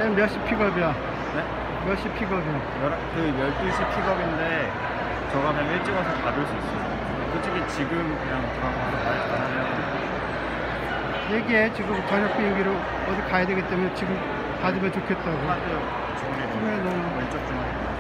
내일 몇 시 픽업이야? 네? 몇 시 픽업이야? 그 12시 픽업인데 저 가면 일찍 와서 받을 수 있어요. 솔직히 지금 그냥 들어가서 말 잘하면 얘기해. 지금 저녁 비행기로 어디 가야 되기 때문에 지금 받으면 좋겠다고. 카드 주문이 그래, 너무 왼쪽 주문